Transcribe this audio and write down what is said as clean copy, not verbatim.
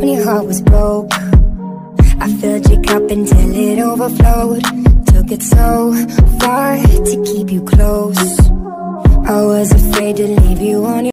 when your heart was broke. I filled your cup until it overflowed. Took it so far to keep you close. I was afraid to leave you on your